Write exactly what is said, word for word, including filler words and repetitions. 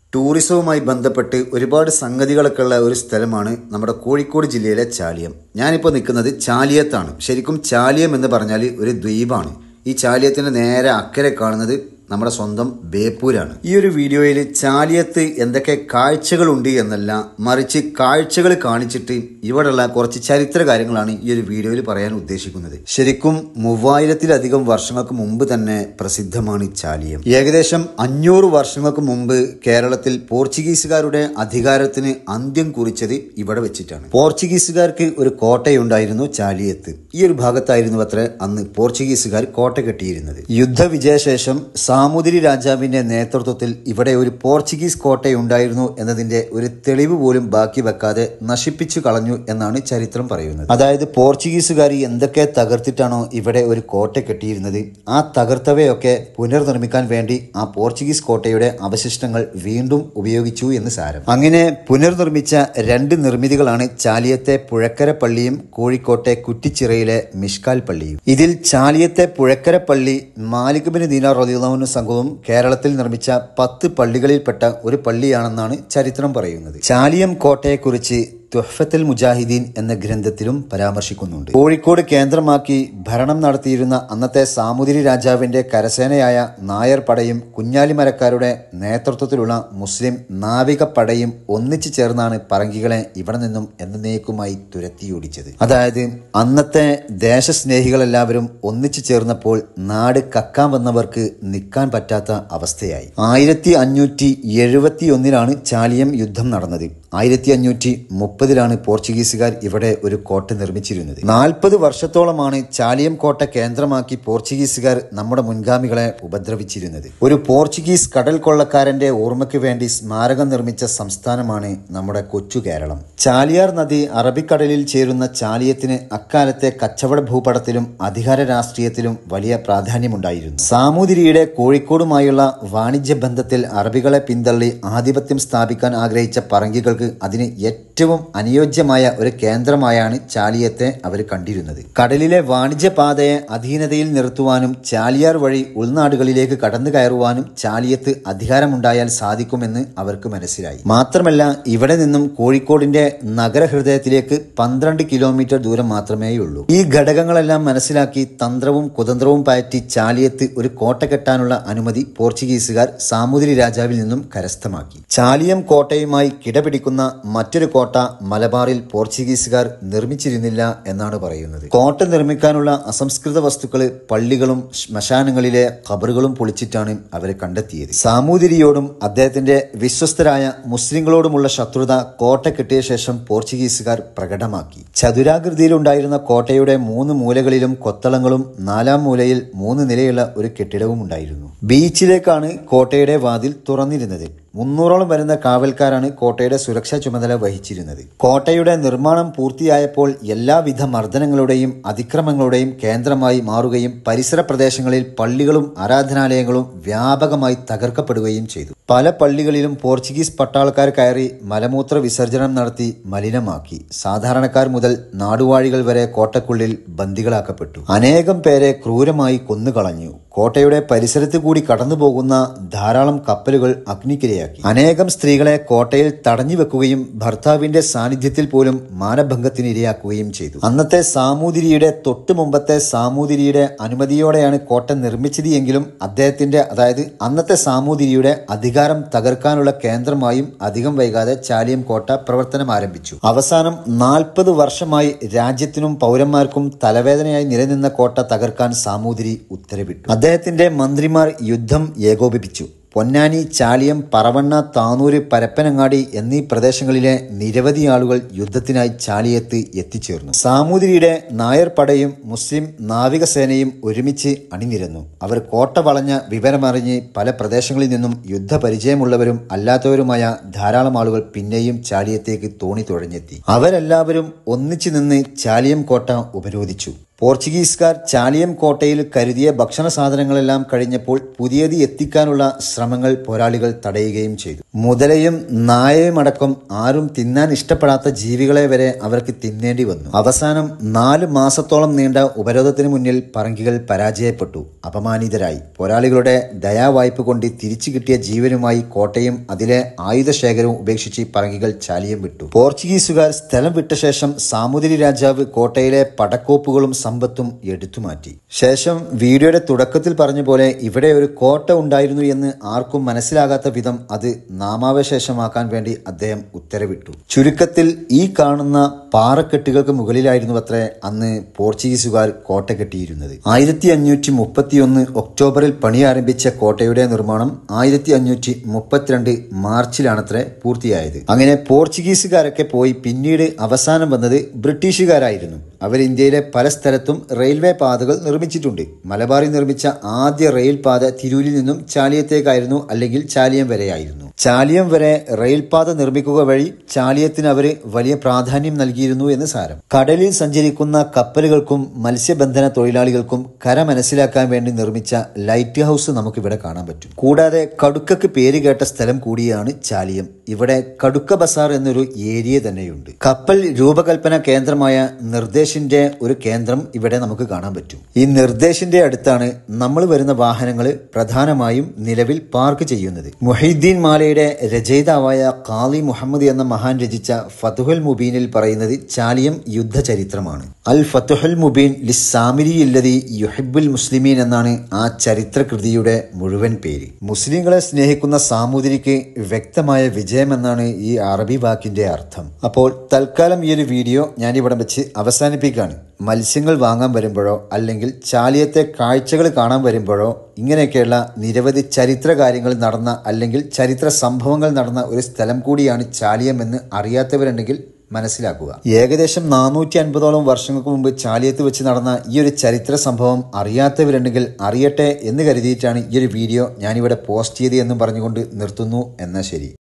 ടൂറിസവുമായി ബന്ധപ്പെട്ട് ഒരുപാട് സംഗതികളൊക്കെ ഉള്ള ഒരു സ്ഥലമാണ് നമ്മുടെ കോഴിക്കോട് ജില്ലയിലെ ചാലിയം. ഞാനിപ്പോൾ നിൽക്കുന്നത് ചാലിയത്താണ്. ശരിക്കും ചാലിയം എന്ന് പറഞ്ഞാൽ ഒരു ദ്വീപാണ്. ഈ ചാലിയത്തിൻ്റെ നേരെ അക്കരെ കാണുന്നത് നമ്മുടെ സ്വന്തം ബേപ്പൂരാണ്. ഈ ഒരു വീഡിയോയിൽ ചാലിയത്ത് എന്തൊക്കെ കാഴ്ചകളുണ്ട് എന്നല്ല, മറിച്ച് കാഴ്ചകൾ കാണിച്ചിട്ട് ഇവിടെയുള്ള കുറച്ച് ചരിത്ര കാര്യങ്ങളാണ് ഈ ഒരു വീഡിയോയിൽ പറയാൻ ഉദ്ദേശിക്കുന്നത്. ശരിക്കും മൂവായിരത്തിലധികം വർഷങ്ങൾക്ക് മുമ്പ് തന്നെ പ്രസിദ്ധമാണ് ചാലിയം. ഏകദേശം അഞ്ഞൂറ് വർഷങ്ങൾക്ക് മുമ്പ് കേരളത്തിൽ പോർച്ചുഗീസുകാരുടെ അധികാരത്തിന് അന്ത്യം കുറിച്ചത് ഇവിടെ വെച്ചിട്ടാണ്. പോർച്ചുഗീസുകാർക്ക് ഒരു കോട്ടയുണ്ടായിരുന്നു ചാലിയത്ത്. ഈ ഒരു ഭാഗത്തായിരുന്നു അത്ര അന്ന് പോർച്ചുഗീസുകാർ കോട്ട കെട്ടിയിരുന്നത്. യുദ്ധവിജയശേഷം സാമൂതിരി രാജാവിന്റെ നേതൃത്വത്തിൽ ഇവിടെ ഒരു പോർച്ചുഗീസ് കോട്ടയുണ്ടായിരുന്നു എന്നതിന്റെ ഒരു തെളിവ് പോലും ബാക്കി വെക്കാതെ നശിപ്പിച്ചു കളഞ്ഞു എന്നാണ് ചരിത്രം പറയുന്നത്. അതായത് പോർച്ചുഗീസുകാർ എന്തൊക്കെ തകർത്തിട്ടാണോ ഇവിടെ ഒരു കോട്ട കെട്ടിയിരുന്നത്, ആ തകർത്തവയൊക്കെ പുനർനിർമ്മിക്കാൻ വേണ്ടി ആ പോർച്ചുഗീസ് കോട്ടയുടെ അവശിഷ്ടങ്ങൾ വീണ്ടും ഉപയോഗിച്ചു എന്ന് സാരം. അങ്ങനെ പുനർനിർമ്മിച്ച രണ്ട് നിർമ്മിതികളാണ് ചാലിയത്തെ പുഴക്കര പള്ളിയും കോഴിക്കോട്ടെ കുറ്റിച്ചിറയിലെ മിഷ്കാൽ പള്ളിയും. ഇതിൽ ചാലിയത്തെ പുഴക്കര പള്ളി മാലിക് ബിൻ ദീനാർ റളിയല്ലാഹു സംഘവും കേരളത്തിൽ നിർമ്മിച്ച പത്ത് പള്ളികളിൽപ്പെട്ട ഒരു പള്ളിയാണെന്നാണ് ചരിത്രം പറയുന്നത്. ചാലിയം കോട്ടയെക്കുറിച്ച് തുഹ്ഫത്തുൽ മുജാഹിദീൻ എന്ന ഗ്രന്ഥത്തിലും പരാമർശിക്കുന്നുണ്ട്. കോഴിക്കോട് കേന്ദ്രമാക്കി ഭരണം നടത്തിയിരുന്ന അന്നത്തെ സാമൂതിരി രാജാവിന്റെ കരസേനയായ നായർ പടയും കുഞ്ഞാലിമരക്കാരുടെ നേതൃത്വത്തിലുള്ള മുസ്ലിം നാവിക പടയും ഒന്നിച്ചു ചേർന്നാണ് പറങ്കികളെ ഇവിടെ നിന്നും എന്നേക്കുമായി തുരത്തിയോടിച്ചത്. അതായത് അന്നത്തെ ദേശസ്നേഹികളെല്ലാവരും ഒന്നിച്ചു ചേർന്നപ്പോൾ നാട് കക്കാൻ വന്നവർക്ക് നിൽക്കാൻ പറ്റാത്ത അവസ്ഥയായി. ആയിരത്തി അഞ്ഞൂറ്റി എഴുപത്തി ഒന്നിലാണ് ചാലിയം യുദ്ധം നടന്നത്. ആയിരത്തി അഞ്ഞൂറ്റി മുപ്പതിലാണ് പോർച്ചുഗീസുകാർ ഇവിടെ ഒരു കോട്ട നിർമ്മിച്ചിരുന്നത്. നാൽപ്പത് വർഷത്തോളമാണ് ചാലിയം കോട്ട കേന്ദ്രമാക്കി പോർച്ചുഗീസുകാർ നമ്മുടെ മുൻഗാമികളെ ഉപദ്രവിച്ചിരുന്നത്. ഒരു പോർച്ചുഗീസ് കടൽ കൊള്ളക്കാരന്റെ ഓർമ്മയ്ക്ക് വേണ്ടി സ്മാരകം നിർമ്മിച്ച സംസ്ഥാനമാണ് നമ്മുടെ കൊച്ചു കേരളം. ചാലിയാർ നദി അറബിക്കടലിൽ ചേരുന്ന ചാലിയത്തിന് അക്കാലത്തെ കച്ചവട ഭൂപടത്തിലും അധികാര രാഷ്ട്രീയത്തിലും വലിയ പ്രാധാന്യമുണ്ടായിരുന്നു. സാമൂതിരിയുടെ കോഴിക്കോടുമായുള്ള വാണിജ്യ ബന്ധത്തിൽ അറബികളെ പിന്തള്ളി ആധിപത്യം സ്ഥാപിക്കാൻ ആഗ്രഹിച്ച പറങ്കികൾക്ക് അതിന് ഏറ്റവും അനുയോജ്യമായ ഒരു കേന്ദ്രമായാണ് ചാലിയത്തെ അവർ കണ്ടിരുന്നത്. കടലിലെ വാണിജ്യപാതയെ അധീനതയിൽ നിർത്തുവാനും ചാലിയാർ വഴി ഉൾനാടുകളിലേക്ക് കടന്നു കയറുവാനും ചാലിയത്ത് അധികാരമുണ്ടായാൽ സാധിക്കുമെന്ന് അവർക്ക് മനസ്സിലായി. മാത്രമല്ല ഇവിടെ നിന്നും കോഴിക്കോടിന്റെ നഗരഹൃദയത്തിലേക്ക് പന്ത്രണ്ട് കിലോമീറ്റർ ദൂരം മാത്രമേയുള്ളൂ. ഈ ഘടകങ്ങളെല്ലാം മനസ്സിലാക്കി തന്ത്രവും കുതന്ത്രവും പയറ്റി ചാലിയത്ത് ഒരു കോട്ട കെട്ടാനുള്ള അനുമതി പോർച്ചുഗീസുകാർ സാമൂതിരി രാജാവിൽ നിന്നും കരസ്ഥമാക്കി. ചാലിയം കോട്ടയുമായി കിടപിടിക്കുന്ന മറ്റൊരു കോട്ട മലബാറിൽ പോർച്ചുഗീസുകാർ നിർമ്മിച്ചിരുന്നില്ല എന്നാണ് പറയുന്നത്. കോട്ട നിർമ്മിക്കാനുള്ള അസംസ്കൃത വസ്തുക്കൾ പള്ളികളും ശ്മശാനങ്ങളിലെ ഖബറുകളും പൊളിച്ചിട്ടാണ് അവരെ കണ്ടെത്തിയത്. സാമൂതിരിയോടും അദ്ദേഹത്തിന്റെ വിശ്വസ്തരായ മുസ്ലിങ്ങളോടുമുള്ള ശത്രുത കോട്ട കെട്ടിയ ശേഷം പോർച്ചുഗീസുകാർ പ്രകടമാക്കി. ചതുരാകൃതിയിലുണ്ടായിരുന്ന കോട്ടയുടെ മൂന്ന് മൂലകളിലും കൊത്തളങ്ങളും നാലാം മൂലയിൽ മൂന്ന് നിലയുള്ള ഒരു കെട്ടിടവും ഉണ്ടായിരുന്നു. ബീച്ചിലേക്കാണ് കോട്ടയുടെ വാതിൽ തുറന്നിരുന്നത്. മുന്നൂറോളം വരുന്ന കാവൽക്കാരാണ് കോട്ടയുടെ സുരക്ഷാ ചുമതല വഹിച്ചിരുന്നത്. കോട്ടയുടെ നിർമ്മാണം പൂർത്തിയായപ്പോൾ എല്ലാവിധ മർദ്ദനങ്ങളുടെയും അതിക്രമങ്ങളുടെയും കേന്ദ്രമായി മാറുകയും പരിസര പ്രദേശങ്ങളിൽ പള്ളികളും ആരാധനാലയങ്ങളും വ്യാപകമായി തകർക്കപ്പെടുകയും ചെയ്തു. പല പള്ളികളിലും പോർച്ചുഗീസ് പട്ടാളക്കാർ കയറി മലമൂത്ര വിസർജനം നടത്തി മലിനമാക്കി. സാധാരണക്കാർ മുതൽ നാടുവാഴികൾ വരെ കോട്ടക്കുള്ളിൽ ബന്ദികളാക്കപ്പെട്ടു. അനേകം പേരെ ക്രൂരമായി കൊന്നുകളഞ്ഞു. കോട്ടയുടെ പരിസരത്ത് കൂടി കടന്നുപോകുന്ന ധാരാളം കപ്പലുകൾ അഗ്നിക്കിരയാക്കി. അനേകം സ്ത്രീകളെ കോട്ടയിൽ തടഞ്ഞു വെക്കുകയും ഭർത്താവിന്റെ സാന്നിധ്യത്തിൽ പോലും മാനഭംഗത്തിന് ഇരയാക്കുകയും ചെയ്തു. അന്നത്തെ സാമൂതിരിയുടെ തൊട്ടു മുമ്പത്തെ സാമൂതിരിയുടെ അനുമതിയോടെയാണ് കോട്ട നിർമ്മിച്ചത് എങ്കിലും അദ്ദേഹത്തിന്റെ അതായത് അന്നത്തെ സാമൂതിരിയുടെ അധികാരം തകർക്കാനുള്ള കേന്ദ്രമായും അധികം വൈകാതെ ചാലിയം കോട്ട പ്രവർത്തനം ആരംഭിച്ചു. അവസാനം നാൽപ്പത് വർഷമായി രാജ്യത്തിനും പൗരന്മാർക്കും തലവേദനയായി നിലനിന്ന കോട്ട തകർക്കാൻ സാമൂതിരി ഉത്തരവിട്ടു. അദ്ദേഹത്തിന്റെ മന്ത്രിമാർ യുദ്ധം ഏകോപിപ്പിച്ചു. പൊന്നാനി, ചാലിയം, പറവണ്ണ, താനൂര്, പരപ്പനങ്ങാടി എന്നീ പ്രദേശങ്ങളിലെ നിരവധി ആളുകൾ യുദ്ധത്തിനായി ചാലിയത്ത് എത്തിച്ചേർന്നു. സാമൂതിരിയുടെ നായർ പടയും മുസ്ലിം നാവികസേനയും ഒരുമിച്ച് അണിനിരന്നു. അവർ കോട്ട വളഞ്ഞ വിവരമറിഞ്ഞ് പല പ്രദേശങ്ങളിൽ നിന്നും യുദ്ധപരിചയമുള്ളവരും അല്ലാത്തവരുമായ ധാരാളം ആളുകൾ പിന്നെയും ചാലിയത്തേക്ക് തോണി തുഴഞ്ഞെത്തി. അവരെല്ലാവരും ഒന്നിച്ചു നിന്ന് ചാലിയം കോട്ട ഉപരോധിച്ചു. പോർച്ചുഗീസുകാർ ചാലിയം കോട്ടയിൽ കരുതിയ ഭക്ഷണ സാധനങ്ങളെല്ലാം കഴിഞ്ഞപ്പോൾ പുതിയത് എത്തിക്കാനുള്ള ശ്രമങ്ങൾ പോരാളികൾ തടയുകയും ചെയ്തു. മുതലയും നായയും അടക്കം ആരും തിന്നാൻ ഇഷ്ടപ്പെടാത്ത ജീവികളെ വരെ അവർക്ക് തിന്നേണ്ടി വന്നു. അവസാനം നാല് മാസത്തോളം നീണ്ട ഉപരോധത്തിന് മുന്നിൽ പറങ്കികൾ പരാജയപ്പെട്ടു. അപമാനിതരായി പോരാളികളുടെ ദയാവായ്പ കൊണ്ട് തിരിച്ചു കിട്ടിയ ജീവനുമായി കോട്ടയും അതിലെ ആയുധശേഖരവും ഉപേക്ഷിച്ച് പറങ്കികൾ ചാലിയം വിട്ടു. പോർച്ചുഗീസുകാർ സ്ഥലം വിട്ട ശേഷം സാമൂതിരി രാജാവ് കോട്ടയിലെ പടക്കോപ്പുകളും സമ്പത്തും എടുത്തുമാറ്റി. ശേഷം വീഡിയോയുടെ തുടക്കത്തിൽ പറഞ്ഞ പോലെ ഇവിടെ ഒരു കോട്ട ഉണ്ടായിരുന്നു എന്ന് ആർക്കും മനസ്സിലാകാത്ത വിധം അത് നാമാവശേഷമാക്കാൻ വേണ്ടി അദ്ദേഹം ഉത്തരവിട്ടു. ചുരുക്കത്തിൽ ഈ കാണുന്ന പാറക്കെട്ടുകൾക്ക് മുകളിലായിരുന്നു അത്രേ അന്ന് പോർച്ചുഗീസുകാർ കോട്ട കെട്ടിയിരുന്നത്. ആയിരത്തി അഞ്ഞൂറ്റി മുപ്പത്തി ഒന്ന് ഒക്ടോബറിൽ പണി ആരംഭിച്ച കോട്ടയുടെ നിർമ്മാണം ആയിരത്തി അഞ്ഞൂറ്റി മുപ്പത്തിരണ്ട് മാർച്ചിലാണത്രേ പൂർത്തിയായത്. അങ്ങനെ പോർച്ചുഗീസുകാരൊക്കെ പോയി പിന്നീട് അവസാനം വന്നത് ബ്രിട്ടീഷുകാരായിരുന്നു. അവർ ഇന്ത്യയിലെ പല സ്ഥലത്തും റെയിൽവേ പാതകൾ നിർമ്മിച്ചിട്ടുണ്ട്. മലബാറിൽ നിർമ്മിച്ച ആദ്യ റെയിൽ പാത തിരൂരിൽ നിന്നും ചാലിയത്തേക്കായിരുന്നു, അല്ലെങ്കിൽ ചാലിയം വരെയായിരുന്നു. ചാലിയം വരെ റെയിൽപാത നിർമ്മിക്കുക വഴി ചാലിയത്തിന് അവർ വലിയ പ്രാധാന്യം നൽകിയിരുന്നു എന്ന് സാരം. കടലിൽ സഞ്ചരിക്കുന്ന കപ്പലുകൾക്കും മത്സ്യബന്ധന തൊഴിലാളികൾക്കും കര മനസ്സിലാക്കാൻ വേണ്ടി നിർമ്മിച്ച ലൈറ്റ് ഹൗസ് നമുക്കിവിടെ കാണാൻ പറ്റും. കൂടാതെ കടുക്കക്ക് പേര് കേട്ട സ്ഥലം കൂടിയാണ് ചാലിയം. ഇവിടെ കടുക്ക ബസാർ എന്നൊരു ഏരിയ തന്നെയുണ്ട്. കപ്പൽ രൂപകൽപ്പന കേന്ദ്രമായ നിർദ്ദേശിന്റെ ഒരു കേന്ദ്രം ഇവിടെ നമുക്ക് കാണാൻ പറ്റും. ഈ നിർദ്ദേശിന്റെ അടുത്താണ് നമ്മൾ വരുന്ന വാഹനങ്ങൾ പ്രധാനമായും നിലവിൽ പാർക്ക് ചെയ്യുന്നത്. മുഹീദ്ദീൻ മാലയുടെ രചയിതാവായ ഖാലി മുഹമ്മദ് എന്ന മഹാൻ രചിച്ച ഫതുഹുൽ മുബീനിൽ പറയുന്നത് ചാലിയം യുദ്ധ ചരിത്രമാണ്. അൽ ഫതുഹുൽ മുബീൻ ലിസ്സാമിരി ഇല്ലദി യുഹിബ്ബുൽ മുസ്ലിമീൻ എന്നാണ് ആ ചരിത്ര കൃതിയുടെ മുഴുവൻ പേര്. മുസ്ലിങ്ങളെ സ്നേഹിക്കുന്ന സാമൂതിരിക്ക് വ്യക്തമായ വിജയം എന്നാണ് ഈ അറബി വാക്കിന്റെ അർത്ഥം. അപ്പോൾ തൽക്കാലം ഈ ഒരു വീഡിയോ ഞാൻ ഇവിടെ വെച്ച് അവസാനിപ്പിക്കുകയാണ്. മത്സ്യങ്ങൾ വാങ്ങാൻ വരുമ്പോഴോ അല്ലെങ്കിൽ ചാലിയത്തെ കാഴ്ചകൾ കാണാൻ വരുമ്പോഴോ ഇങ്ങനെയൊക്കെയുള്ള നിരവധി ചരിത്ര കാര്യങ്ങൾ നടന്ന അല്ലെങ്കിൽ ചരിത്ര സംഭവങ്ങൾ നടന്ന ഒരു സ്ഥലം കൂടിയാണ് ചാലിയം എന്ന് അറിയാത്തവരുണ്ടെങ്കിൽ മനസ്സിലാക്കുക. ഏകദേശം നാനൂറ്റി അൻപതോളം വർഷങ്ങൾക്ക് മുമ്പ് ചാലിയത്ത് വെച്ച് നടന്ന ഈ ഒരു ചരിത്ര സംഭവം അറിയാത്തവരുണ്ടെങ്കിൽ അറിയട്ടെ എന്ന് കരുതിയിട്ടാണ് ഈ ഒരു വീഡിയോ ഞാനിവിടെ പോസ്റ്റ് ചെയ്ത് എന്നും പറഞ്ഞുകൊണ്ട് നിർത്തുന്നു. എന്നാൽ ശരി.